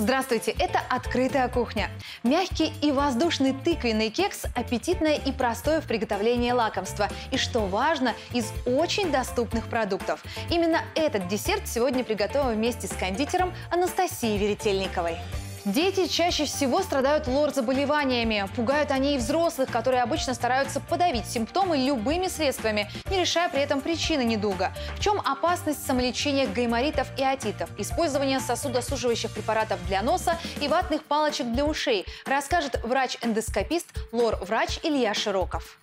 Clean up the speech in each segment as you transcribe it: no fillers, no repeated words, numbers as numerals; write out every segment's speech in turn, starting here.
Здравствуйте, это «Открытая кухня». Мягкий и воздушный тыквенный кекс – аппетитное и простое в приготовлении лакомство. И, что важно, из очень доступных продуктов. Именно этот десерт сегодня приготовим вместе с кондитером Анастасией Веретельниковой. Дети чаще всего страдают лор-заболеваниями. Пугают они и взрослых, которые обычно стараются подавить симптомы любыми средствами, не решая при этом причины недуга. В чем опасность самолечения гайморитов и отитов, использования сосудосуживающих препаратов для носа и ватных палочек для ушей, расскажет врач-эндоскопист, лор-врач Илья Широков.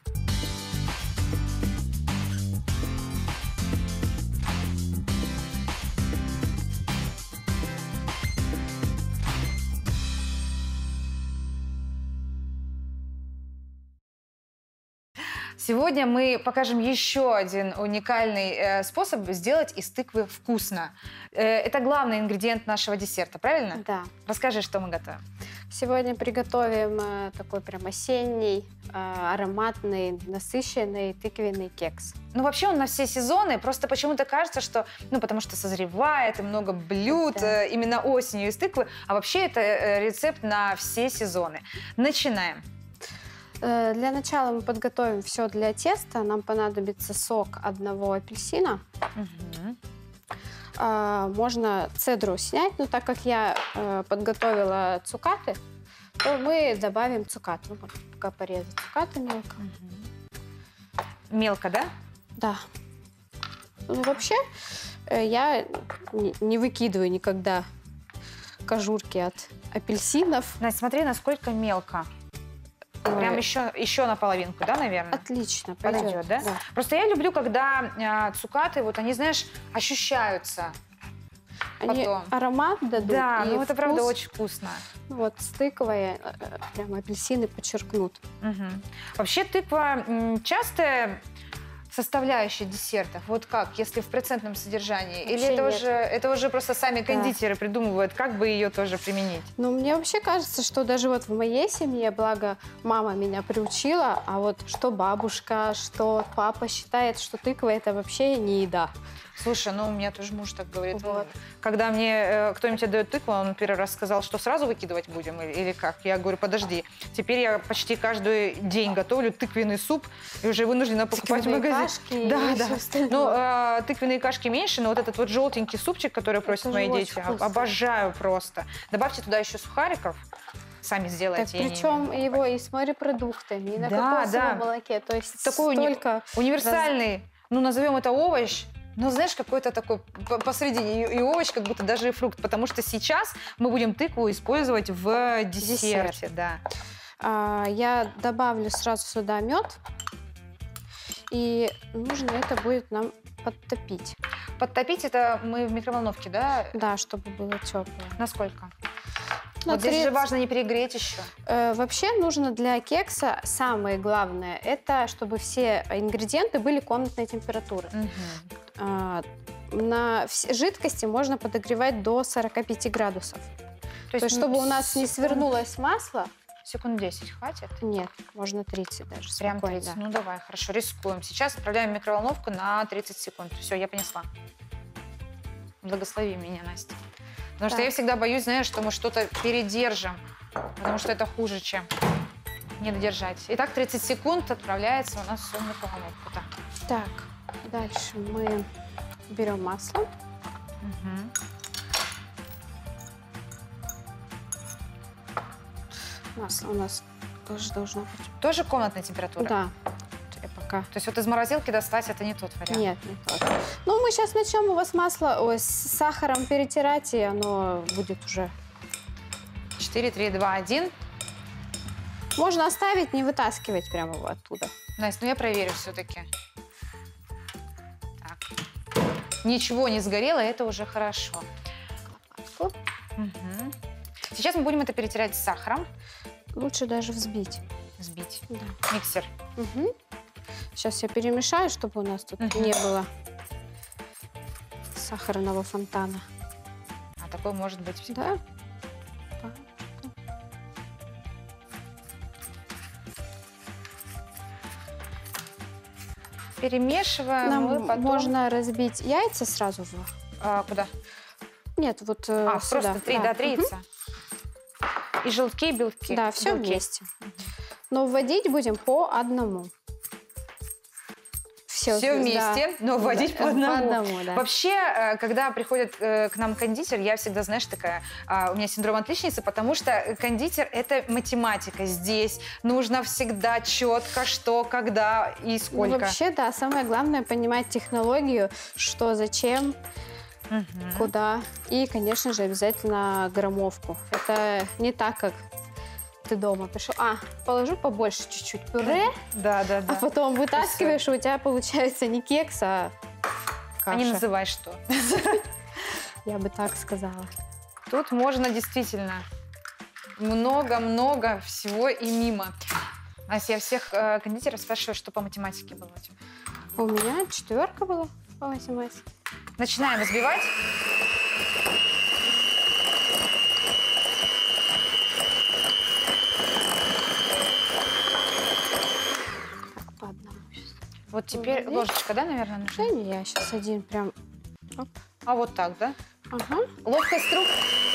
Сегодня мы покажем еще один уникальный способ сделать из тыквы вкусно. Это главный ингредиент нашего десерта, правильно? Да. Расскажи, что мы готовим. Сегодня приготовим такой прям осенний, ароматный, насыщенный тыквенный кекс. Ну, вообще он на все сезоны, просто почему-то кажется, что, потому что созревает и много блюд именно осенью из тыквы, а вообще это рецепт на все сезоны. Начинаем. Для начала мы подготовим все для теста. Нам понадобится сок одного апельсина. Можно цедру снять, но так как я подготовила цукаты, то мы добавим цукаты. Вот, пока порезать цукаты мелко. Мелко, да? Да. Ну, вообще, я не выкидываю никогда кожурки от апельсинов. Настя, смотри, насколько мелко. Прям еще наполовинку, да, наверное? Отлично, подойдет, да? Да. Просто я люблю, когда цукаты, вот они, знаешь, ощущаются. Они потом аромат дадут. Да, и ну это вкус, правда очень вкусно. Вот с тыквой прям апельсины подчеркнут. Вообще тыква частая составляющая десертов? Вот как, если в процентном содержании? Вообще или это уже просто сами кондитеры придумывают, как бы ее тоже применить? Ну, мне вообще кажется, что даже вот в моей семье, благо мама меня приучила, а вот что бабушка, что папа считает, что тыква – это вообще не еда. Слушай, ну у меня тоже муж так говорит. Вот. Когда мне кто-нибудь отдает тыкву, он первый раз сказал, что сразу выкидывать будем или как? Я говорю, подожди. Теперь я почти каждый день готовлю тыквенный суп и уже вынуждена покупать в магазине. Кашки Да. Ну, тыквенные кашки меньше, но вот этот вот желтенький супчик, который просят мои дети, обожаю просто. Добавьте туда еще сухариков. Сами сделайте. Так, причем его и с морепродуктами, и на кокосовом молоке. То есть такой универсальный, ну назовем это овощ. Ну, знаешь, какой-то такой посредине и овощ, как будто даже и фрукт. Потому что сейчас мы будем тыкву использовать в десерте. Да. Я добавлю сразу сюда мед. И нужно это будет нам подтопить. Подтопить это мы в микроволновке, да? Да, чтобы было теплое. Насколько? Вот здесь же важно не перегреть еще. Вообще нужно для кекса самое главное, это чтобы все ингредиенты были комнатной температуры. На жидкости можно подогревать до 45 градусов. То есть чтобы у нас не свернулось масло. Секунд 10 хватит? Нет, можно 30 даже. Прям 30? Да. Ну давай, хорошо, рискуем. Сейчас отправляем в микроволновку на 30 секунд. Все, я понесла. Благослови меня, Настя. Потому что я всегда боюсь, знаешь, что мы что-то передержим. Потому что это хуже, чем не додержать. Итак, 30 секунд отправляется у нас все в микроволновку. Так, дальше мы берем масло. Масло у нас тоже должно быть. Тоже комнатная температура? Да. Пока. То есть вот из морозилки достать это не тот вариант? Нет, не тот. Ну, мы сейчас начнем у вас масло с сахаром перетирать, и оно будет уже... 4, 3, 2, 1. Можно оставить, не вытаскивать прямо его оттуда. Настя, ну я проверю все-таки. Так. Ничего не сгорело, это уже хорошо. Сейчас мы будем это перетирать с сахаром. Лучше даже взбить. Взбить. Да. Миксер. Сейчас я перемешаю, чтобы у нас тут не было сахарного фонтана. А такой может быть всегда? Да. Перемешиваем. Нам потом... можно разбить яйца сразу в... Куда? Нет, вот сюда. Просто 3, да, 3 яйца. И желтки, и белки. Да, все белки. вместе. Но вводить будем по одному. Все вместе, но вводить по одному. Да. Вообще, когда приходит к нам кондитер, я всегда, знаешь, такая, у меня синдром отличницы, потому что кондитер – это математика. Здесь нужно всегда четко, что, когда и сколько. Ну, вообще, да, самое главное понимать технологию, что, зачем, куда. И, конечно же, обязательно граммовку. Это не так, как ты дома пришел. Положу побольше чуть-чуть пюре, да. а потом вытаскиваешь, и у тебя получается не кекс, а каша. А не называй что. Я бы так сказала. Тут можно действительно много-много всего и мимо. Ася, я всех кондитеров спрашиваю, что по математике было у тебя. У меня 4 была по математике. Начинаем взбивать. По одному сейчас. Вот теперь ложечка, да, наверное, нужна? Да не, я сейчас один прям... Оп. А вот так, да? Ага. Ловкость рук.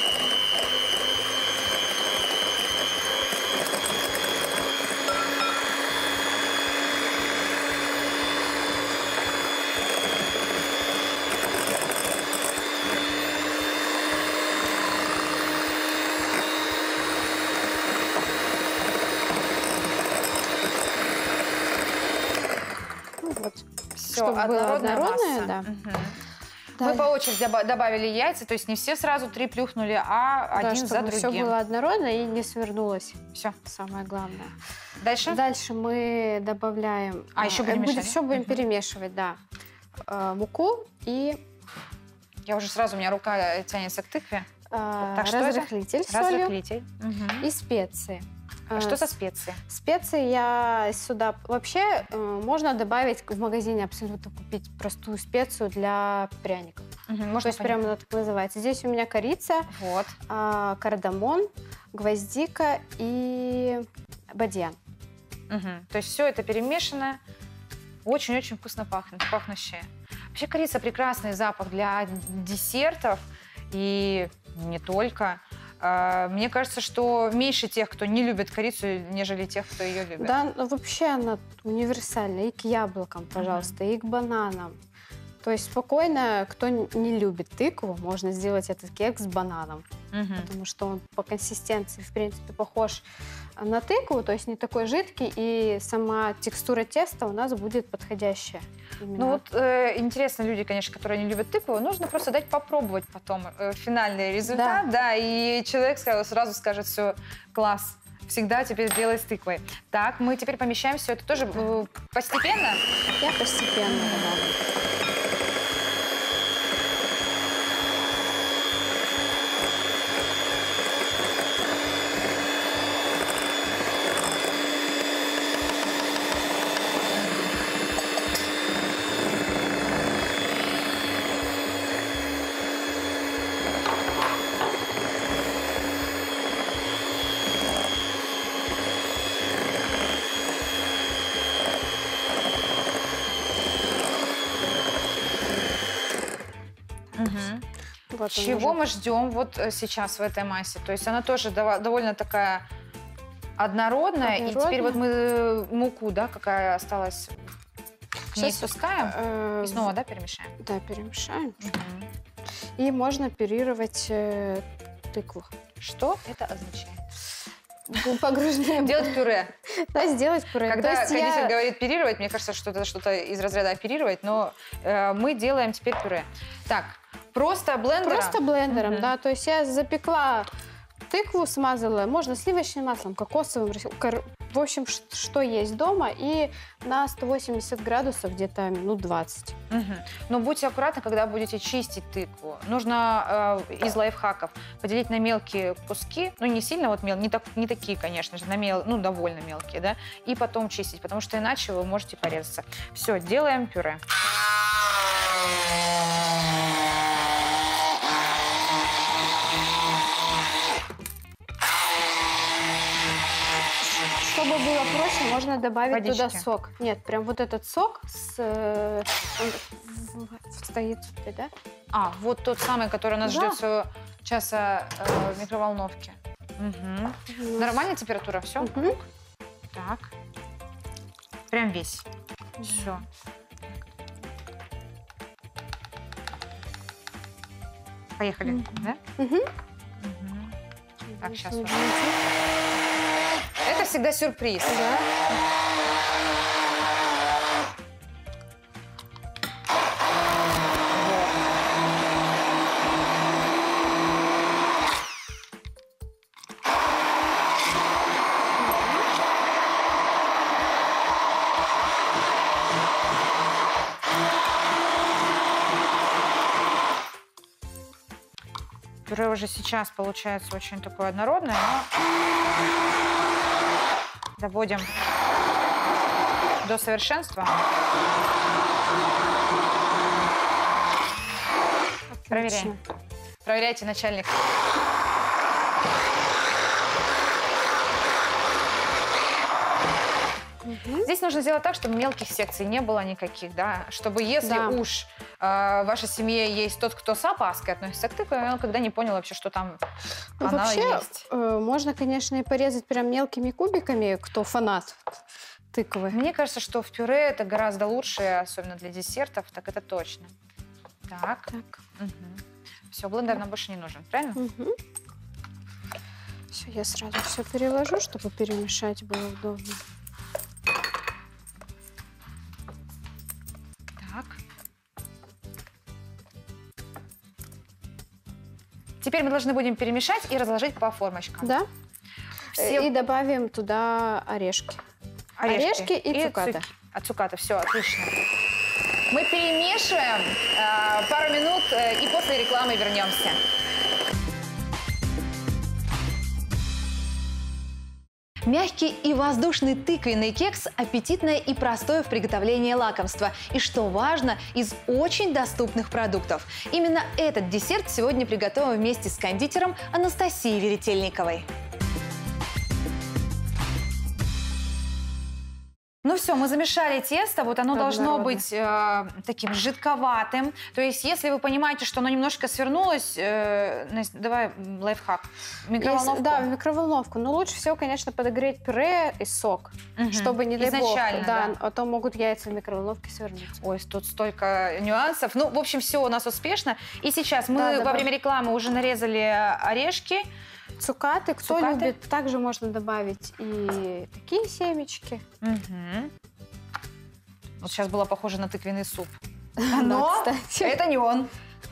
Вот. Все, Чтобы было однородное, масса. да. Угу. Да. Мы по очереди добавили яйца, то есть не все сразу 3 плюхнули, а Да, один за чтобы все другим. было однородно и не свернулось. Все. Самое главное. Дальше? Дальше мы добавляем... Еще будем мешать? Все будем перемешивать, да. Муку и Я уже сразу, у меня рука тянется к тыкве. Так, что разрыхлитель с солью Разрыхлитель. Угу. и специи. А что за специи? Специи я сюда... Вообще можно добавить в магазине, абсолютно купить простую специю для пряников. Угу, То можно есть прямо она так называется. Здесь у меня корица, Вот. кардамон, гвоздика и бадьян. Угу. То есть все это перемешано. Очень-очень вкусно пахнущее. Вообще корица прекрасный запах для десертов и не только. Мне кажется, что меньше тех, кто не любит корицу, нежели тех, кто ее любит. Да, ну, вообще она универсальная. И к яблокам, пожалуйста, и к бананам. То есть спокойно, кто не любит тыкву, можно сделать этот кекс с бананом. Потому что он по консистенции, в принципе, похож на тыкву, то есть не такой жидкий, и сама текстура теста у нас будет подходящая. Именно. Ну вот интересно, люди, конечно, которые не любят тыкву, нужно просто дать попробовать потом финальный результат, да, и человек сразу скажет: все, класс, всегда теперь делай с тыквой. Так, мы теперь помещаем все это тоже постепенно? Я постепенно добавлю. Вот чего мы ждем вот сейчас в этой массе? То есть она тоже довольно такая однородная. И теперь вот мы муку, да, какая осталась, к ней спускаем и снова, да, перемешаем? Да, перемешаем. И можно пюрировать тыкву. Что это означает? Погружаем. Делать пюре. Да, сделать пюре. Когда кондитер говорит пюрировать, мне кажется, что это что-то из разряда оперировать, но мы делаем теперь пюре. Так, просто блендером? Просто блендером, да. То есть я запекла тыкву, смазала, можно сливочным маслом, кокосовым, в общем, что есть дома, и на 180 градусов где-то минут 20. Но будьте аккуратны, когда будете чистить тыкву. Нужно из лайфхаков поделить на мелкие куски, ну не сильно вот мелкие, не такие, конечно же, ну довольно мелкие, да, и потом чистить, потому что иначе вы можете порезаться. Все, делаем пюре. Чтобы было проще, можно добавить водички. Туда сок. Нет, прям вот этот сок он стоит, да? А, вот тот самый, который у нас Да. ждет своего часа в микроволновке. Угу. Нормальная температура, все? Угу. Так. Прям весь. Все. Поехали, да? Угу. Так, сейчас. Это всегда сюрприз. Да. Пюре уже сейчас получается очень такое однородное, но доводим до совершенства. Проверяем. Проверяйте, начальник. Здесь нужно сделать так, чтобы мелких секций не было никаких, да, чтобы если уж в вашей семье есть тот, кто с опаской относится к тыкве, он когда не понял вообще, что там она есть. Можно, конечно, и порезать прям мелкими кубиками, кто фанат тыквы. Мне кажется, что в пюре это гораздо лучше, особенно для десертов, так это точно. Так. Угу. Все, блендер нам больше не нужен, правильно? Угу. Все, я сразу все переложу, чтобы перемешать было удобно. Так. Теперь мы должны будем перемешать и разложить по формочкам. Да. И добавим туда орешки. Орешки и цукаты. Цукаты, все, отлично. Мы перемешиваем пару минут и после рекламы вернемся. Мягкий и воздушный тыквенный кекс – аппетитное и простое в приготовлении лакомство. И, что важно, из очень доступных продуктов. Именно этот десерт сегодня приготовим вместе с кондитером Анастасией Веретельниковой. Ну все, мы замешали тесто, вот оно должно быть таким жидковатым. То есть, если вы понимаете, что оно немножко свернулось, Настя, давай лайфхак. Микроволновку. Да, в микроволновку. Но лучше всего, конечно, подогреть пюре и сок, чтобы, не дай бог, а то могут яйца в микроволновке свернуться. Ой, тут столько нюансов. Ну, в общем, все у нас успешно. И сейчас мы во время рекламы уже нарезали орешки. Цукаты, кто любит, также можно добавить и такие семечки. Угу. Вот сейчас было похоже на тыквенный суп. Но это не он.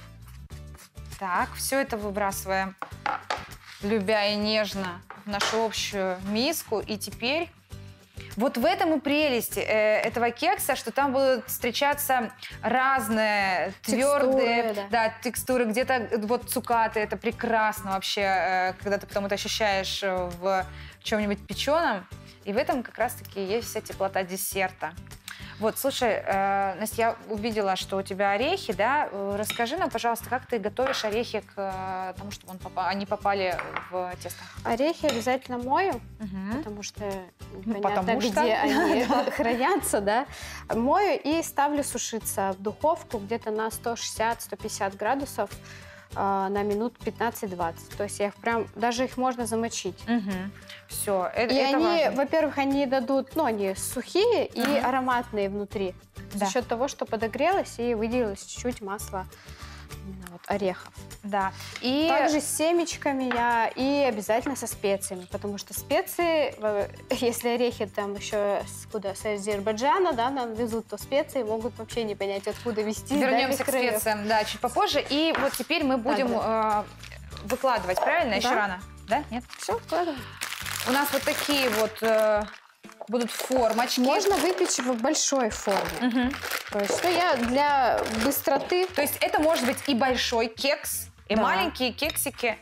Так, все это выбрасываем, любя и нежно, в нашу общую миску. И теперь вот в этом и прелесть этого кекса, что там будут встречаться разные твердые текстуры. Где-то вот цукаты, это прекрасно вообще, когда ты потом это ощущаешь в чем-нибудь печеном. И в этом как раз-таки есть вся теплота десерта. Вот, слушай, Настя, я увидела, что у тебя орехи, да? Расскажи нам, пожалуйста, как ты готовишь орехи к тому, чтобы они попали в тесто? Орехи обязательно мою, потому что непонятно, где они хранятся, да? Мою и ставлю сушиться в духовку где-то на 160-150 градусов на минут 15-20. То есть я их прям, даже их можно замочить. Все, и они, во-первых, они дадут, ну, они сухие и ароматные внутри. За счет того, что подогрелось и выделилось чуть-чуть масла орехов. Да. И также с семечками и обязательно со специями, потому что специи, если орехи там еще с Азербайджана, да, нам везут, то специи могут вообще не понять, откуда везти. Вернемся к специям, да, чуть попозже. И вот теперь мы будем выкладывать, правильно? Еще рано, да? Нет? Все, выкладываем. У нас вот такие вот будут формочки. Можно выпечь в большой форме. То есть, я для быстроты. То есть это может быть и большой кекс, и маленькие кексики.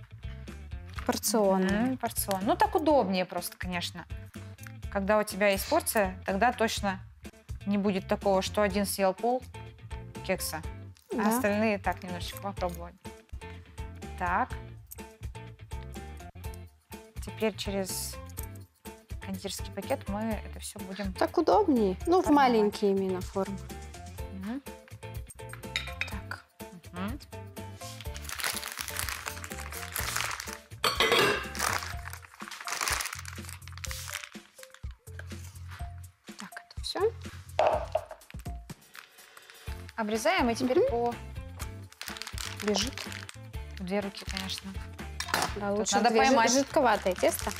Порционные. Порционные. Ну, так удобнее просто, конечно. Когда у тебя есть порция, тогда точно не будет такого, что один съел пол кекса, а остальные так немножечко попробовали. Так. Теперь через кондитерский пакет мы это все будем... Так удобнее. Ну, в маленькие именно формы. Так. Обрезаем и теперь по... Бежит. В 2 руки, конечно. Да, лучше надо поймать. жидковатое тесто.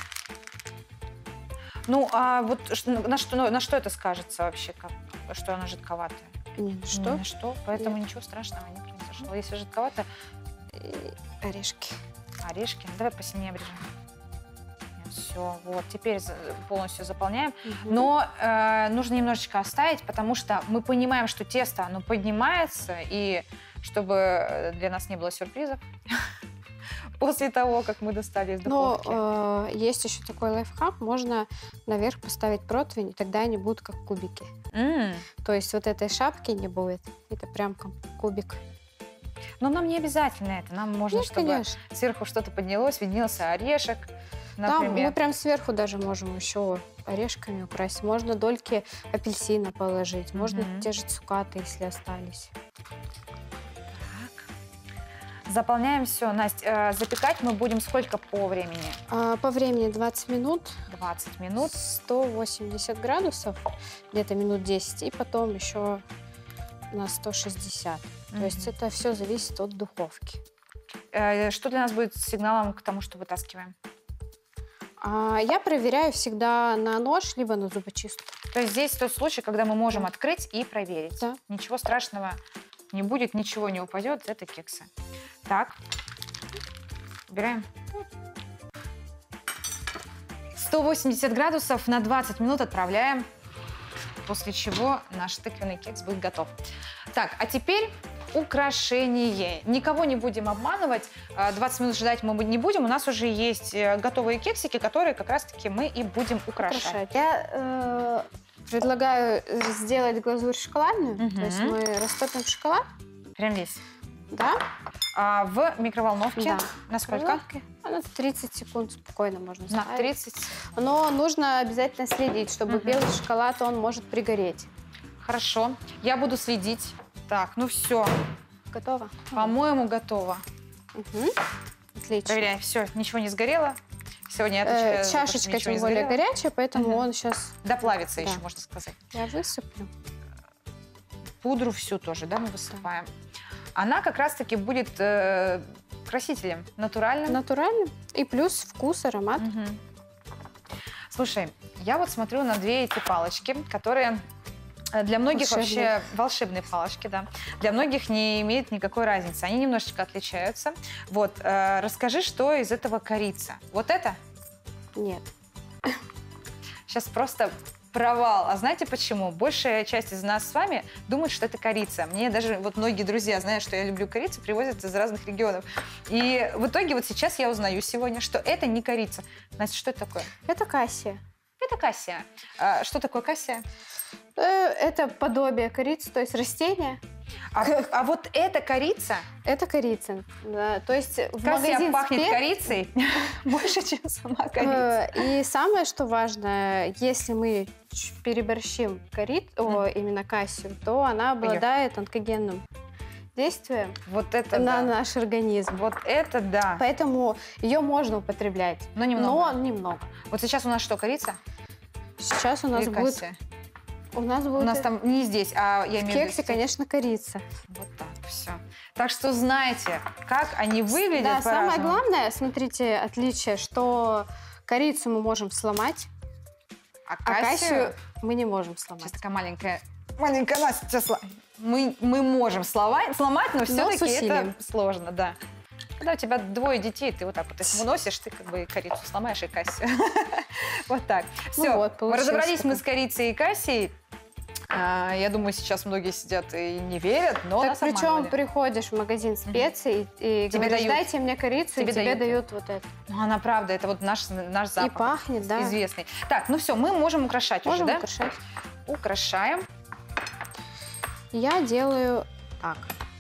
Ну, а вот на что это скажется вообще, что она жидковатая? Ни на что. Ни на что, поэтому ничего страшного не произошло. Если жидковато, И орешки. орешки. Давай посильнее обрежем. Все, вот, теперь полностью заполняем. Мгм. Но нужно немножечко оставить, потому что мы понимаем, что тесто, оно поднимается, и чтобы для нас не было сюрпризов после того, как мы достали из духовки. Но есть еще такой лайфхак. Можно наверх поставить противень, и тогда они будут как кубики. То есть вот этой шапки не будет. Это прям как кубик. Но нам не обязательно это. Нам можно, Нет, чтобы конечно. сверху что-то поднялось, виднелся орешек, Да, мы например. прям сверху даже можем еще орешками украсить. Можно дольки апельсина положить. Можно Мгм. те же цукаты, если остались. Заполняем все. Настя, запекать мы будем сколько по времени? По времени 20 минут, 20 минут. 180 градусов, где-то минут 10, и потом еще на 160. То есть Мгм. это все зависит от духовки. Что для нас будет сигналом к тому, что вытаскиваем? Я проверяю всегда на нож, либо на зубочистку. То есть здесь тот случай, когда мы можем Да. открыть и проверить. Да. Ничего страшного не будет, ничего не упадет. Это кексы. Так. Убираем. 180 градусов на 20 минут отправляем. После чего наш тыквенный кекс будет готов. Так, а теперь украшение. Никого не будем обманывать. 20 минут ждать мы не будем. У нас уже есть готовые кексики, которые как раз-таки мы и будем украшать. Я предлагаю сделать глазурь шоколадную. Мгм. То есть мы растопим шоколад, Прям весь. да, В микроволновке. Да. На сколько? Головки. На 30 секунд спокойно можно На ставить. 30. Но нужно обязательно следить, чтобы Мгм. белый шоколад, он может пригореть. Хорошо. Я буду следить. Так, ну все. Готово? По-моему, готово. Мгм. Отлично. Проверяй. Все, ничего не сгорело. Сегодня я отвечаю за то, что Чашечка ничего тем не более сгорело. горячая, поэтому Мгм. он сейчас... Доплавится Да. еще, можно сказать. Я высыплю. Пудру всю тоже, да, мы высыпаем. Она как раз-таки будет красителем, натуральным. Натурально. И плюс вкус, аромат. Мгм. Слушай, я вот смотрю на 2 эти палочки, которые для многих Волшебные. вообще волшебные палочки, да. Для многих не имеет никакой разницы. Они немножечко отличаются. Вот, расскажи, что из этого корица. Вот это? Нет. Сейчас просто провал. А знаете почему? Большая часть из нас с вами думает, что это корица. Мне даже вот многие друзья знают, что я люблю корицу, привозят из разных регионов. И в итоге вот сейчас я узнаю сегодня, что это не корица. Настя, что это такое? Это кассия. Это кассия. Что такое кассия? Это подобие корицы, то есть растение. А вот эта корица, Это корица. Да. То есть в кассия магазин пахнет спец- корицей больше, чем сама корица. И самое, что важно, если мы переборщим именно кассию, то она обладает онкогенным действием Вот это на да. наш организм. Вот это да. Поэтому ее можно употреблять, Но немного. но немного. Вот сейчас у нас что, корица? Сейчас у нас Или будет... кассия? У нас У будет нас там не здесь, а я в имею в виду... кексе, конечно, корица. Вот так, все. Так что знаете, как они выглядят Да, самое по-разному. главное, смотрите, отличие, что корицу мы можем сломать, А а кассию... кассию мы не можем Сейчас сломать. такая маленькая Настя, мы можем сломать, но все-таки с усилием. это сложно, да. Когда у тебя 2 детей, ты вот так вот их выносишь, ты как бы корицу сломаешь и кассию. Вот так. Все, вот, получилось разобрались мы такое. с корицей и кассией. Я думаю, сейчас многие сидят и не верят, но Так нас причем обманывали. приходишь в магазин специй и Тебе говоришь, дают. дайте мне корицу, Тебе и тебе дают. дают вот это. Ну, она правда, это вот наш И запах. пахнет, да. Известный. Так, ну все, мы можем украшать Можем уже, да? украшать. Украшаем. Я делаю так.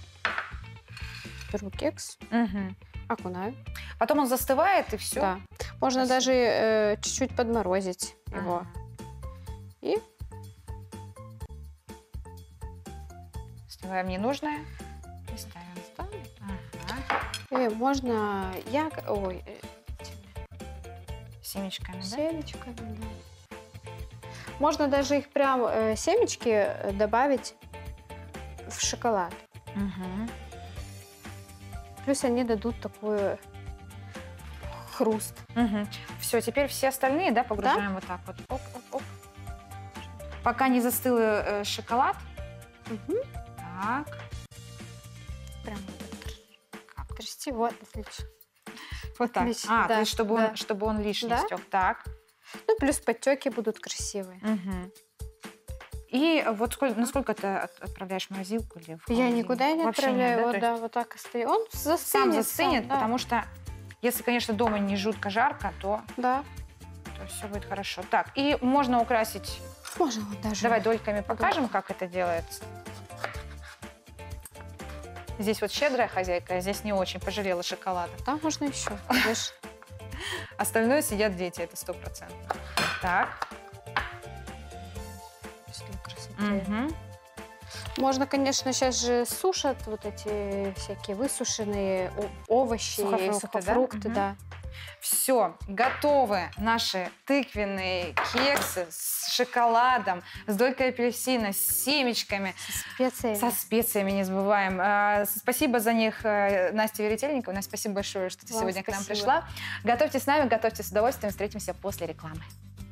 Беру кекс, Мгм. окунаю. Потом он застывает, и все. Да. Можно Красиво. даже чуть-чуть подморозить его. И Снимаем ненужное и ставим. Ага. можно Семечками, да? семечками. Да. Можно даже их прям семечки добавить в шоколад. Мгм. Плюс они дадут такой хруст. Все, теперь все остальные, да, погружаем вот так вот. Оп, оп, оп. Пока не застыл шоколад. Мгм. Так. Прям как трясти. Вот, отлично. Вот так. Отлично, То да, есть, да. чтобы он лишний Да. стек. Так. Ну, плюс подтеки будут красивые. Мгм. И вот насколько ты отправляешь в морозилку или в Я холодильник? никуда не Вообще отправляю нет, его, да? То да, есть вот так и стоит. Он застынет. сам застынет, да. потому что если, конечно, дома не жутко жарко, то Да. все будет хорошо. Так, и можно украсить. Можно вот даже. Давай дольками покажем, как это делается. Здесь вот щедрая хозяйка, а здесь не очень, пожалела шоколада. Там можно еще. Видишь? Остальное съедят дети, это 100%. Так. Для красоты. Мгм. Можно, конечно, сейчас же сушат вот эти всякие высушенные овощи, Сухофрукты, да? сухофрукты, Мгм. да. Все, готовы наши тыквенные кексы с шоколадом, с долькой апельсина, с семечками, Специи. со специями, не забываем. Спасибо за них, Настя Веретельникова. Настя, спасибо большое, что ты Вам сегодня к нам спасибо. пришла. Готовьте с нами, готовьте с удовольствием. Встретимся после рекламы.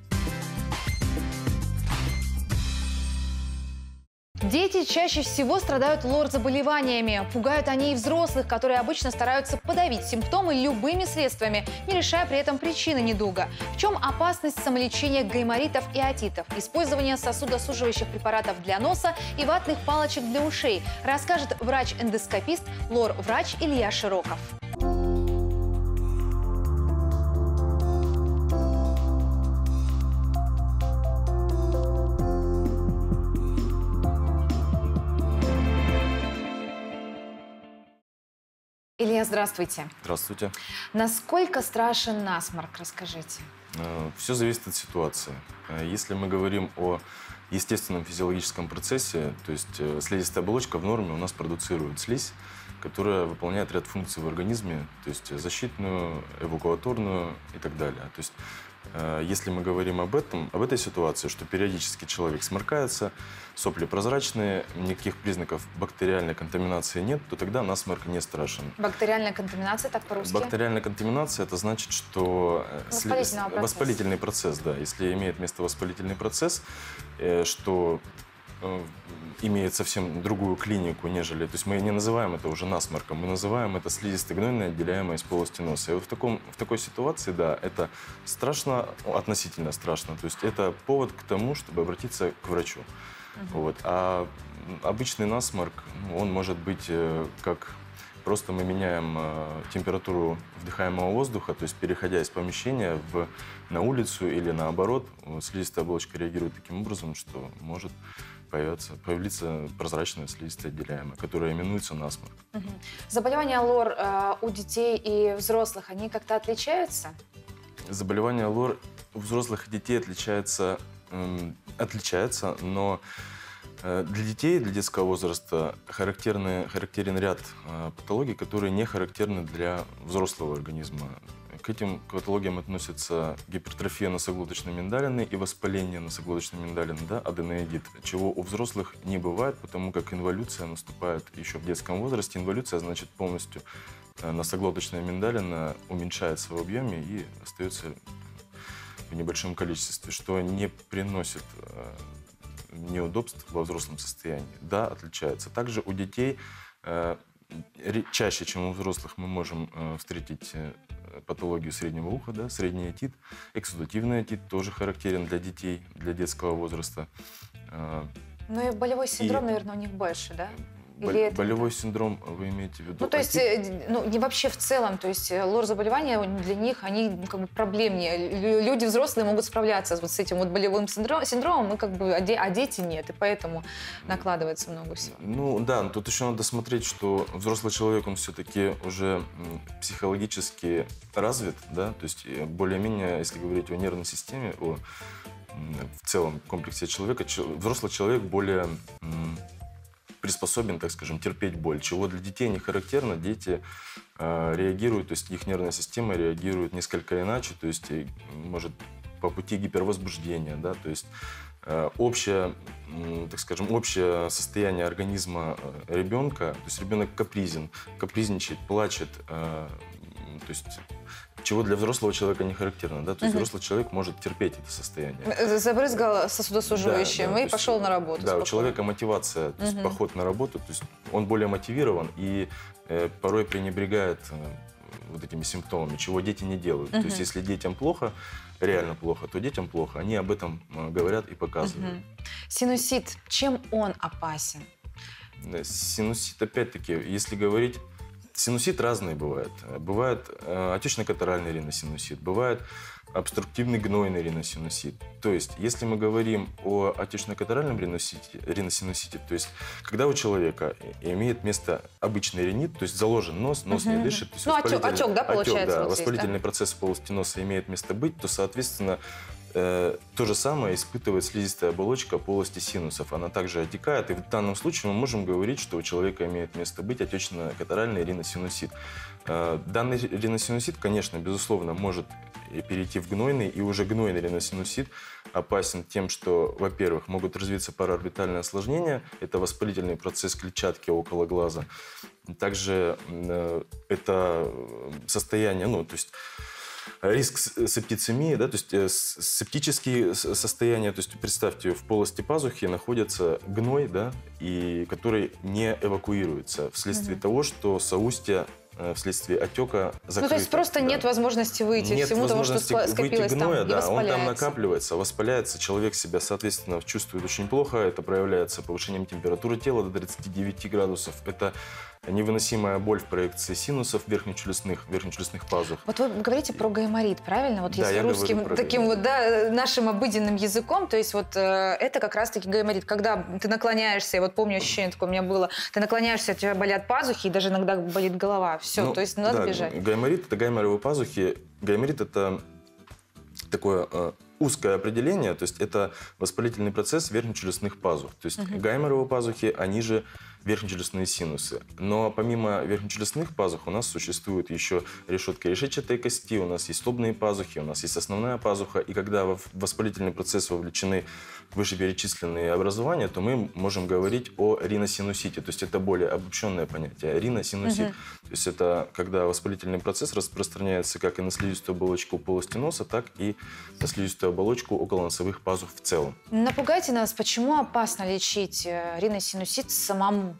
Дети чаще всего страдают лор-заболеваниями. Пугают они и взрослых, которые обычно стараются подавить симптомы любыми средствами, не решая при этом причины недуга. В чем опасность самолечения гайморитов и отитов, использования сосудосуживающих препаратов для носа и ватных палочек для ушей, расскажет врач-эндоскопист, лор-врач Илья Широков. Илья, здравствуйте. Здравствуйте. Насколько страшен насморк, расскажите. Все зависит от ситуации. Если мы говорим о естественном физиологическом процессе, то есть слизистая оболочка в норме у нас продуцирует слизь, которая выполняет ряд функций в организме, то есть защитную, эвакуаторную и так далее. То есть если мы говорим об этой ситуации, что периодически человек сморкается, сопли прозрачные, никаких признаков бактериальной контаминации нет, то тогда насморк не страшен. Бактериальная контаминация, так по-русски? Бактериальная контаминация – это значит, что воспалительный процесс, да. Если имеет место воспалительный процесс, что имеет совсем другую клинику, нежели... То есть мы не называем это уже насморком, мы называем это слизисто-гнойное, отделяемое из полости носа. И вот в такой ситуации, да, это страшно, относительно страшно. То есть это повод к тому, чтобы обратиться к врачу. Вот. А обычный насморк, он может быть как... Просто мы меняем температуру вдыхаемого воздуха, то есть переходя из помещения на улицу или наоборот, слизистая оболочка реагирует таким образом, что может появиться прозрачная слизистая отделяемая, которая именуется насморк. Заболевания лор у детей и взрослых, они как-то отличаются? Заболевания лор у взрослых и детей отличаются, но для детей, для детского возраста характерен ряд патологий, которые не характерны для взрослого организма. К этим патологиям относятся гипертрофия носоглоточной миндалины и воспаление носоглоточной миндалины, да, аденоидит, чего у взрослых не бывает, потому как инволюция наступает еще в детском возрасте. Инволюция значит полностью носоглоточная миндалина уменьшается в объеме и остается в небольшом количестве, что не приносит неудобств во взрослом состоянии. Да, отличается. Также у детей чаще, чем у взрослых, мы можем встретить патологию среднего уха, да, средний отит. Эксудативный отит тоже характерен для детей, для детского возраста. Ну и болевой синдром, наверное, у них больше, да? Болевой синдром вы имеете в виду? Ну, то есть, не вообще в целом, то есть лор-заболевания для них, они как бы проблемнее. Люди взрослые могут справляться вот с этим вот болевым синдромом, а дети нет, и поэтому накладывается много всего. Ну да, но тут еще надо смотреть, что взрослый человек, он все-таки уже психологически развит, да, то есть более-менее, если говорить о нервной системе, в целом комплексе человека, взрослый человек более приспособен, так скажем, терпеть боль, чего для детей не характерно. Дети реагируют, то есть их нервная система реагирует несколько иначе, то есть может по пути гипервозбуждения, да, то есть общее, так скажем, общее состояние организма ребенка, то есть ребенок капризничает, плачет, то есть чего для взрослого человека не характерно, да, то есть взрослый человек может терпеть это состояние. Забрызгал сосудосуживающим и пошел на работу. Да, у человека мотивация, то есть поход на работу, то есть он более мотивирован и порой пренебрегает вот этими симптомами, чего дети не делают. То есть если детям плохо, реально плохо, то детям плохо. Они об этом говорят и показывают. Синусит, чем он опасен? Синусит, опять-таки, если говорить, синусит разные бывает. Бывает отечно-катаральный риносинусит, бывает обструктивный гнойный риносинусит. То есть, если мы говорим о отечно-катаральном риносинусите, то есть, когда у человека имеет место обычный ринит, то есть заложен нос не дышит. То есть отек, да, получается? Да, воспалительный процесс в полости носа имеет место быть, то, соответственно, то же самое испытывает слизистая оболочка полости синусов. Она также отекает, и в данном случае мы можем говорить, что у человека имеет место быть отечно-катаральный риносинусит. Данный риносинусит, конечно, безусловно, может перейти в гнойный, и уже гнойный риносинусит опасен тем, что, во-первых, могут развиться параорбитальные осложнения, это воспалительный процесс клетчатки около глаза. Также это состояние, то есть риск септицемии, да, то есть септические состояния, то есть представьте, в полости пазухи находится гной, да, и который не эвакуируется вследствие того, что соустья вследствие отека закрыто. Ну, то есть просто нет возможности выйти всему того, что скопилось гноя, там, да, и воспаляется. он там накапливается, воспаляется, человек себя, соответственно, чувствует очень плохо, это проявляется повышением температуры тела до 39 градусов, это невыносимая боль в проекции синусов верхнечелюстных пазух. Вот вы говорите про гайморит, правильно? Вот да, если русским таким вот, да, нашим обыденным языком, то есть вот это как раз-таки гайморит. Когда ты наклоняешься, я вот помню ощущение такое у меня было, ты наклоняешься, у тебя болят пазухи, и даже иногда болит голова. Все, то есть надо бежать. Гайморит – это гайморовые пазухи. Гайморит – это такое узкое определение, то есть это воспалительный процесс верхнечелюстных пазух. То есть гайморовые пазухи, они же верхнечелюстные синусы. Но помимо верхнечелюстных пазух у нас существует еще решетка решетчатой кости, у нас есть лобные пазухи, у нас есть основная пазуха. И когда в воспалительный процесс вовлечены вышеперечисленные образования, то мы можем говорить о риносинусите. То есть это более обобщенное понятие. Риносинусит. То есть это когда воспалительный процесс распространяется как и на слизистую оболочку полости носа, так и на слизистую оболочку около носовых пазух в целом. Напугайте нас, почему опасно лечить риносинусит самому?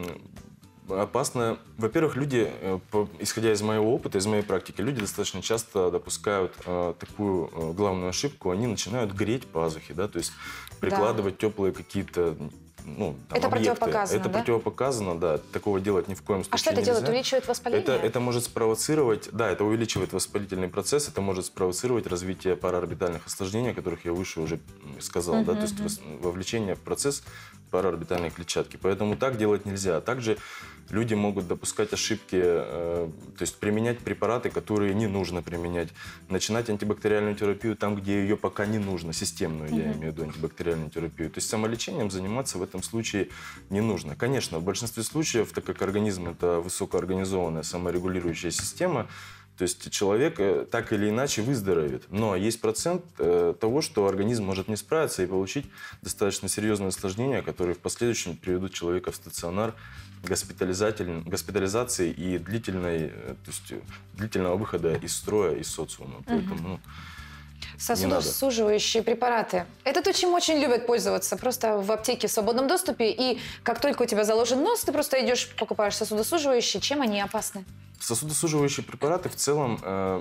Опасно. Во-первых, люди, исходя из моего опыта, из моей практики, люди достаточно часто допускают такую главную ошибку. Они начинают греть пазухи, да, то есть прикладывать теплые какие-то это противопоказано, это противопоказано, да. Такого делать ни в коем случае А что это нельзя. делает? Увеличивает воспаление? Это может спровоцировать, да, это увеличивает воспалительный процесс, это может спровоцировать развитие параорбитальных осложнений, о которых я выше уже сказал, да, то есть вовлечение в процесс параорбитальной клетчатки. Поэтому так делать нельзя. Также люди могут допускать ошибки, то есть применять препараты, которые не нужно применять, начинать антибактериальную терапию там, где ее пока не нужно, системную, я имею в виду антибактериальную терапию. То есть самолечением заниматься в этом случае не нужно. Конечно, в большинстве случаев, так как организм – это высокоорганизованная саморегулирующая система, то есть человек так или иначе выздоровеет. Но есть процент того, что организм может не справиться и получить достаточно серьезные осложнения, которые в последующем приведут человека в стационар, госпитализации и длительного выхода из строя, из социума. Поэтому, сосудосуживающие препараты. Это то, чем очень любят пользоваться. Просто в аптеке в свободном доступе. И как только у тебя заложен нос, ты просто идешь, покупаешь сосудосуживающие. Чем они опасны? Сосудосуживающие препараты в целом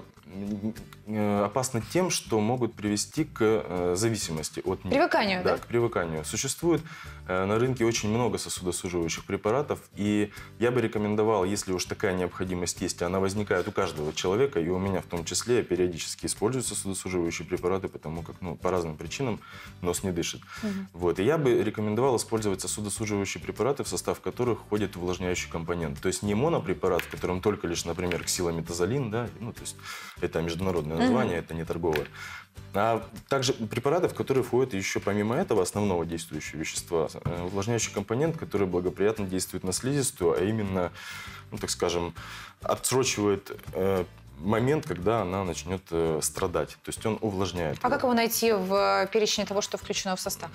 опасны тем, что могут привести к зависимости от них. Привыканию, да? Да, к привыканию. Существует на рынке очень много сосудосуживающих препаратов, и я бы рекомендовал, если уж такая необходимость есть, она возникает у каждого человека, и у меня в том числе, я периодически использую сосудосуживающие препараты, потому как по разным причинам нос не дышит. Вот. И я бы рекомендовал использовать сосудосуживающие препараты, в состав которых входит увлажняющий компонент. То есть не монопрепарат, в котором только лишь, например, ксилометазолин, да, то есть это международное название, это не торговое. А также препараты, в которые входят еще помимо этого основного действующего вещества, увлажняющий компонент, который благоприятно действует на слизистую, а именно, так скажем, отсрочивает момент, когда она начнет страдать. То есть он увлажняет. А как его найти в перечне того, что включено в состав?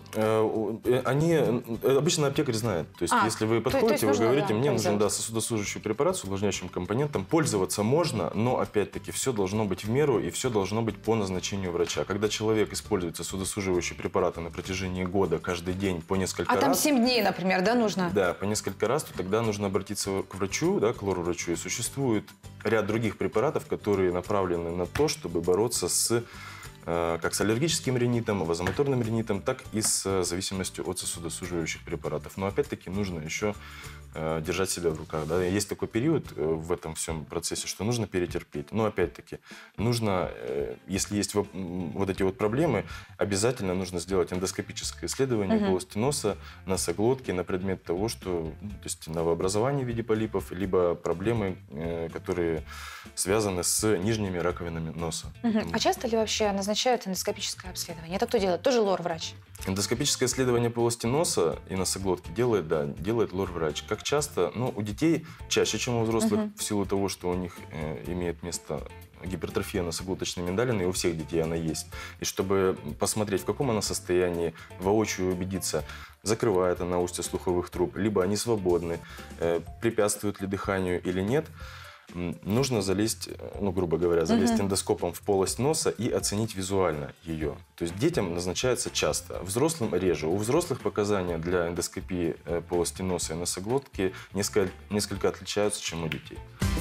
Обычно аптекарь знает. То есть, если вы подходите, вы говорите, мне нужен сосудосуживающий препарат с увлажняющим компонентом, пользоваться можно, но опять-таки все должно быть в меру и все должно быть по назначению врача. Когда человек использует сосудосуживающие препараты на протяжении года, каждый день по несколько раз. А там 7 дней, например, да, нужно? Да, по несколько раз, то тогда нужно обратиться к врачу, да, к лор-врачу. И существует ряд других препаратов, которые направлены на то, чтобы бороться как с аллергическим ринитом, вазомоторным ринитом, так и с зависимостью от сосудосуживающих препаратов. Но опять-таки нужно еще держать себя в руках. Да? Есть такой период в этом всем процессе, что нужно перетерпеть. Но опять-таки нужно, если есть вот эти вот проблемы, обязательно нужно сделать эндоскопическое исследование полости носа, носоглотки на предмет того, что то есть новообразование в виде полипов, либо проблемы, которые связаны с нижними раковинами носа. А часто ли вообще назначают эндоскопическое обследование? Это кто делает? Тоже лор-врач? Эндоскопическое исследование полости носа и носоглотки делает лор-врач. Как часто? У детей чаще, чем у взрослых, в силу того, что у них имеет место гипертрофия носоглоточной миндалины, и у всех детей она есть. И чтобы посмотреть, в каком она состоянии, воочию убедиться, закрывает она устья слуховых труб, либо они свободны, препятствуют ли дыханию или нет, нужно залезть, грубо говоря, эндоскопом в полость носа и оценить визуально ее. То есть детям назначается часто, взрослым реже. У взрослых показания для эндоскопии полости носа и носоглотки несколько отличаются, чем у детей.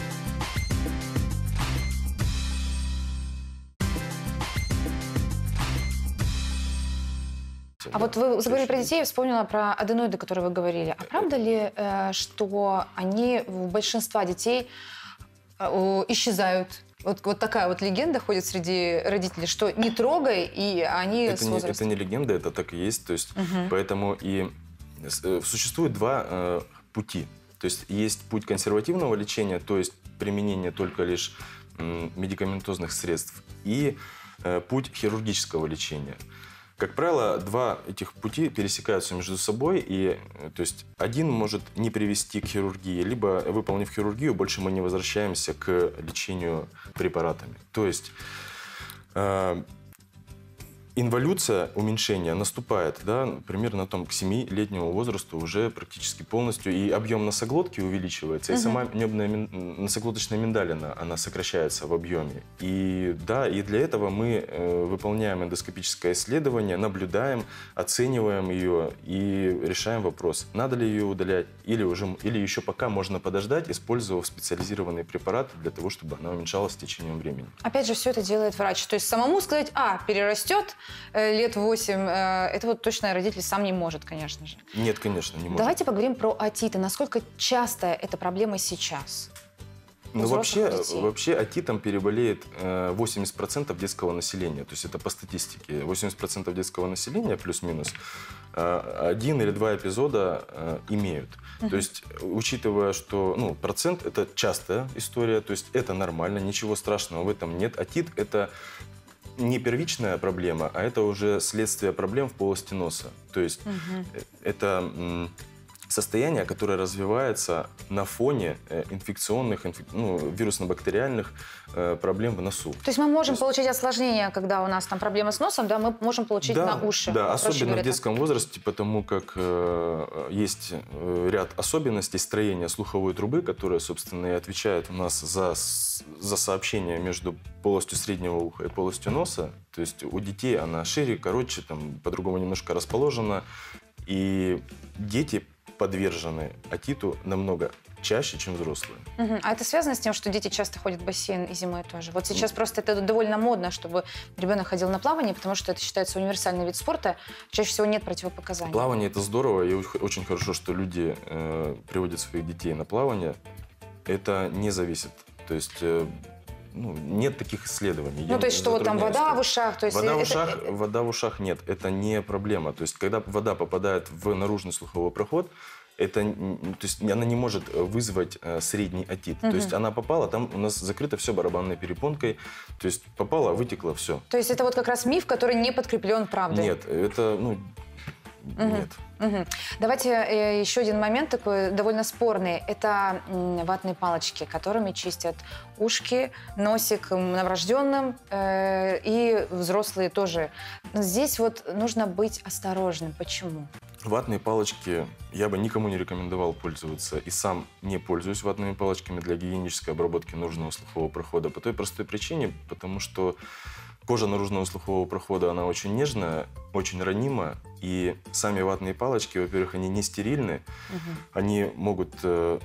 А вот вы заговорили про детей, я вспомнила про аденоиды, которые вы говорили. А правда ли, что они у большинства детей исчезают? Вот такая вот легенда ходит среди родителей, что не трогай, и они с возрастом... Это не легенда, это так и есть. То есть, поэтому и существует два пути. То есть есть путь консервативного лечения, то есть применение только лишь медикаментозных средств, и путь хирургического лечения. Как правило, два этих пути пересекаются между собой, и то есть один может не привести к хирургии, либо, выполнив хирургию, больше мы не возвращаемся к лечению препаратами. То есть инволюция, уменьшение наступает, примерно на том, к 7-летнему возрасту уже практически полностью, и объем носоглотки увеличивается, и сама небная носоглоточная миндалина, она сокращается в объеме. И для этого мы выполняем эндоскопическое исследование, наблюдаем, оцениваем ее и решаем вопрос, надо ли ее удалять, или еще пока можно подождать, использовав специализированные препараты для того, чтобы она уменьшалась с течением времени. Опять же, все это делает врач. То есть самому сказать, перерастет, лет 8, это вот точно родитель сам не может, конечно же. Нет, конечно, не может. Давайте поговорим про отиты. Насколько часто эта проблема сейчас? Вообще отитом переболеет 80% детского населения. То есть это по статистике. 80% детского населения, плюс-минус, 1 или 2 эпизода имеют. То есть, учитывая, что процент – это частая история, то есть это нормально, ничего страшного в этом нет. Отит – это не первичная проблема, а это уже следствие проблем в полости носа. То есть это состояние, которое развивается на фоне инфекционных, вирусно-бактериальных проблем в носу. То есть мы можем получить осложнения, когда у нас там проблемы с носом, мы можем получить на уши. Да, особенно в детском возрасте, потому как есть ряд особенностей строения слуховой трубы, которые, собственно, и отвечают у нас за сообщение между полостью среднего уха и полостью носа. То есть у детей она шире, короче, по-другому немножко расположена. И дети подвержены отиту намного чаще, чем взрослые. А это связано с тем, что дети часто ходят в бассейн и зимой тоже? Вот сейчас просто это довольно модно, чтобы ребенок ходил на плавание, потому что это считается универсальный вид спорта. Чаще всего нет противопоказаний. Плавание – это здорово, и очень хорошо, что люди приводят своих детей на плавание. Это не зависит. То есть нет таких исследований. То есть что там вода в ушах? То есть вода в ушах нет, это не проблема. То есть когда вода попадает в наружный слуховой проход, то есть она не может вызвать средний отит. То есть она попала, там у нас закрыто все барабанной перепонкой. То есть попала, вытекло, все. То есть это вот как раз миф, который не подкреплен правдой? Нет, это нет. Давайте еще один момент такой довольно спорный. Это ватные палочки, которыми чистят ушки, носик новорожденным и взрослые тоже. Но здесь вот нужно быть осторожным. Почему? Ватные палочки я бы никому не рекомендовал пользоваться. И сам не пользуюсь ватными палочками для гигиенической обработки наружного слухового прохода. По той простой причине, потому что кожа наружного слухового прохода, она очень нежная, очень ранима. И сами ватные палочки, во-первых, они не стерильны. Они могут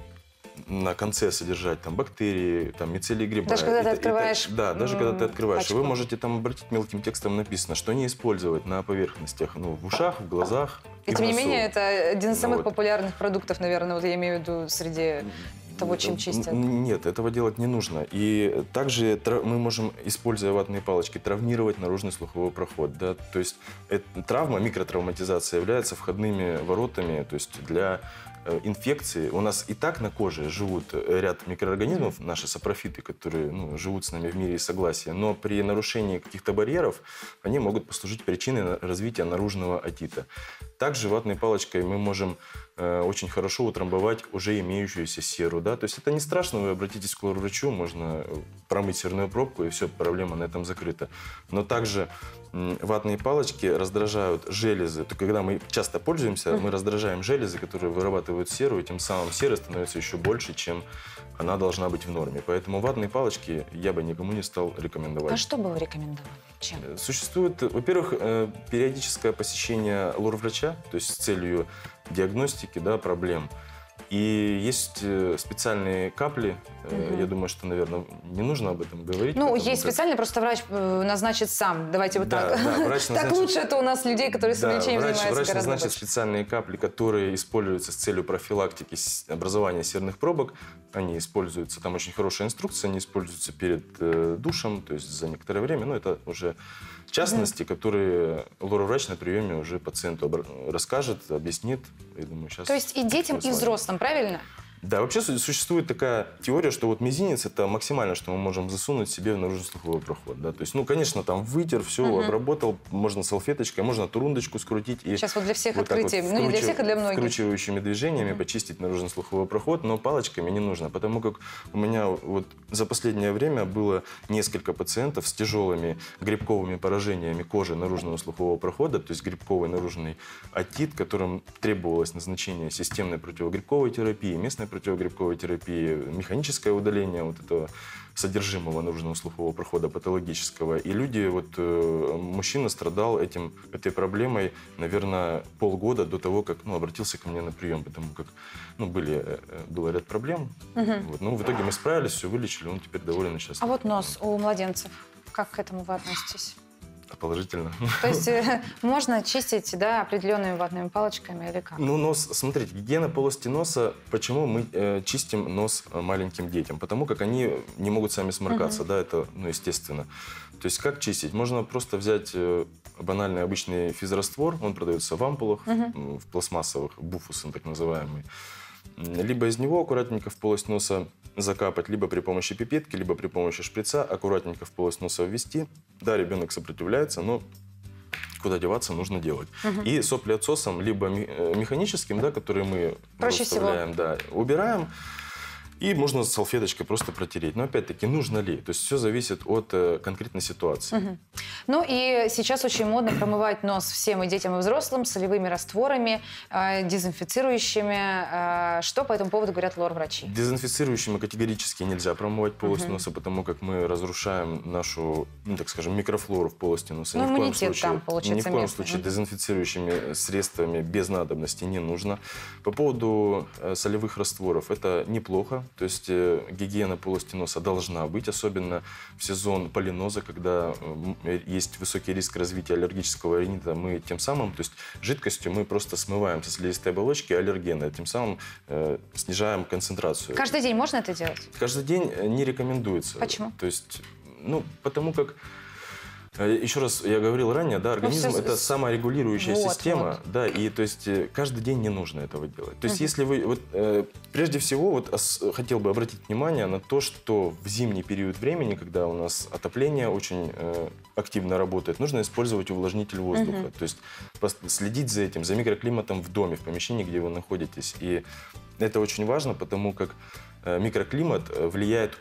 на конце содержать там бактерии, там мицелий гриба. Даже когда ты открываешь да, даже когда ты открываешь. пачку. Вы можете там обратить, мелким текстом написано, что не использовать на поверхностях, ну, в ушах, в глазах. И в тем не носу. менее, это один из самых Вот. популярных продуктов, наверное, вот я имею в виду среди того, чем чистят. Нет, этого делать не нужно. И также мы можем, используя ватные палочки, травмировать наружный слуховой проход. Да? То есть травма, микротравматизация является входными воротами, то есть для инфекции. У нас и так на коже живут ряд микроорганизмов, наши сапрофиты, которые живут с нами в мире и согласии, но при нарушении каких-то барьеров они могут послужить причиной развития наружного отита. Также ватной палочкой мы можем очень хорошо утрамбовать уже имеющуюся серу. Да? То есть это не страшно, вы обратитесь к лор-врачу, можно промыть серную пробку, и все, проблема на этом закрыта. Но также ватные палочки раздражают железы. То, когда мы часто пользуемся, мы раздражаем железы, которые вырабатывают серу, и тем самым серы становится еще больше, чем она должна быть в норме. Поэтому ватные палочки я бы никому не стал рекомендовать. А что бы вы рекомендовали? Чем? Существует, во-первых, периодическое посещение лор-врача, то есть с целью диагностики, да, проблем. И есть специальные капли. Я думаю, что, наверное, не нужно об этом говорить. Ну, потому есть как- специально, просто врач назначит сам. Давайте вот Да, так. да, врач Так назначит- лучше, это у нас людей, которые с Да, лечением занимаются врач гораздо назначит больше. специальные капли, которые используются с целью профилактики образования серных пробок. Они используются, там очень хорошая инструкция, они используются перед душем, то есть за некоторое время. Но это уже частности, которые лор-врач на приеме уже пациенту расскажет, объяснит. Я думаю, сейчас То есть и детям, и такой слайд. взрослым, правильно? Да, вообще существует такая теория, что вот мизинец – это максимально, что мы можем засунуть себе в наружный слуховой проход. Да? То есть, конечно, там вытер, все, обработал, можно салфеточкой, можно турундочку скрутить. И Сейчас вот для всех вот так открытий, ну не для всех, а для многих. вкручивающими движениями почистить наружный слуховой проход, но палочками не нужно, потому как у меня вот за последнее время было несколько пациентов с тяжелыми грибковыми поражениями кожи наружного слухового прохода, то есть грибковый наружный отит, которым требовалось назначение системной противогрибковой терапии, местной противогрибковой терапии, механическое удаление вот этого содержимого наружного слухового прохода патологического. И люди, мужчина страдал этой проблемой, наверное, полгода до того, как обратился ко мне на прием, потому как был ряд проблем. В итоге мы справились, все вылечили, он теперь доволен и счастлив. А вот нос у младенцев, как к этому вы относитесь? Положительно. То есть можно чистить, да, определенными ватными палочками или как? Нос, смотрите, гигиена полости носа, почему мы чистим нос маленьким детям? Потому как они не могут сами сморкаться, да, это, естественно. То есть как чистить? Можно просто взять банальный обычный физраствор, он продается в ампулах, в пластмассовых, буфусы так называемые. Либо из него аккуратненько в полость носа закапать, либо при помощи пипетки, либо при помощи шприца аккуратненько в полость носа ввести. Да, ребенок сопротивляется, но куда деваться, нужно делать. И соплеотсосом, либо механическим, да, который мы Проще вставляем, да, убираем. И можно салфеточкой просто протереть. Но опять-таки, нужно ли? То есть все зависит от конкретной ситуации. Ну и сейчас очень модно промывать нос всем, и детям, и взрослым, солевыми растворами, дезинфицирующими. Что по этому поводу говорят лор-врачи? Дезинфицирующими категорически нельзя промывать полость носа, потому как мы разрушаем нашу, так скажем, микрофлору в полости носа. Ну, Ни в коем иммунитет случае, там, получается, ни в коем местный. случае дезинфицирующими средствами без надобности не нужно. По поводу солевых растворов, это неплохо. То есть гигиена полости носа должна быть, особенно в сезон полиноза, когда есть высокий риск развития аллергического ринита. Мы тем самым, то есть жидкостью мы просто смываем со слизистой оболочки аллергены, тем самым снижаем концентрацию. Каждый день можно это делать? Каждый день не рекомендуется. Почему? То есть, потому как Еще раз, я говорил ранее, да, организм всё это саморегулирующая вот, система, вот. да, и то есть каждый день не нужно этого делать. То есть если вы, вот, прежде всего, вот хотел бы обратить внимание на то, что в зимний период времени, когда у нас отопление очень активно работает, нужно использовать увлажнитель воздуха, то есть следить за этим, за микроклиматом в доме, в помещении, где вы находитесь. И это очень важно, потому как микроклимат влияет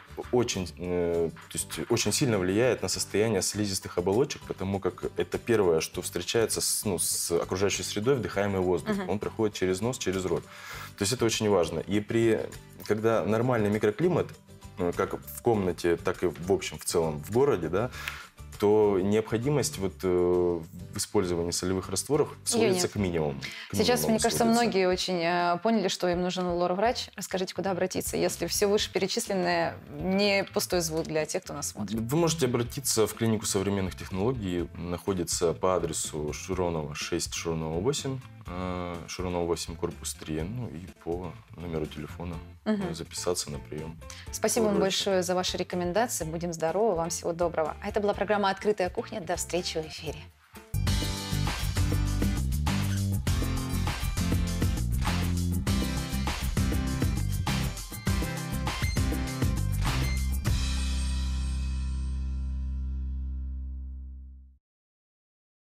очень сильно влияет на состояние слизистых оболочек, потому как это первое, что встречается с окружающей средой, вдыхаемый воздух. Он проходит через нос, через рот. То есть это очень важно. И когда нормальный микроклимат, как в комнате, так и в общем, в целом в городе, да, то необходимость в использовании солевых растворов сводится к минимуму. Сейчас, мне кажется, многие очень поняли, что им нужен лор-врач. Расскажите, куда обратиться, если все вышеперечисленное не пустой звук для тех, кто нас смотрит. Вы можете обратиться в клинику современных технологий. Находится по адресу Широнова 6, Широнова 8, Широнова 8, корпус 3, ну и по номеру телефона записаться на прием. Спасибо вам большое за ваши рекомендации. Будем здоровы, вам всего доброго. А это была программа «Открытая кухня». До встречи в эфире.